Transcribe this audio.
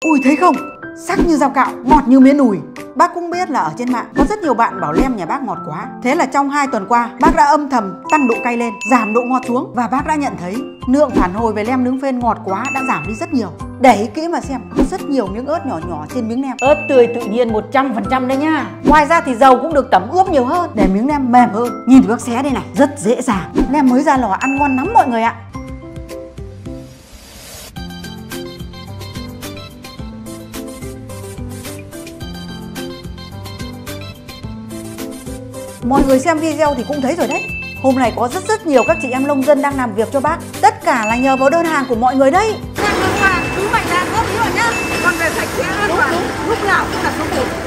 Ui thấy không, sắc như dao cạo, ngọt như miến ủi. Bác cũng biết là ở trên mạng có rất nhiều bạn bảo lem nhà bác ngọt quá. Thế là trong 2 tuần qua, bác đã âm thầm tăng độ cay lên, giảm độ ngọt xuống. Và bác đã nhận thấy lượng phản hồi về lem nướng phên ngọt quá đã giảm đi rất nhiều. Để ý kỹ mà xem, có rất nhiều miếng ớt nhỏ nhỏ trên miếng nem. Ớt tươi tự nhiên 100% đấy nha. Ngoài ra thì dầu cũng được tẩm ướp nhiều hơn để miếng nem mềm hơn. Nhìn thì bác xé đây này, rất dễ dàng. Nem mới ra lò ăn ngon lắm mọi người ạ. Mọi người xem video thì cũng thấy rồi đấy. Hôm nay có rất nhiều các chị em nông dân đang làm việc cho bác. Tất cả là nhờ vào đơn hàng của mọi người đấy. Hàng cứ mạnh ra góp ý vào nhá. Còn về sạch sẽ an toàn, lúc nào cũng là số 1.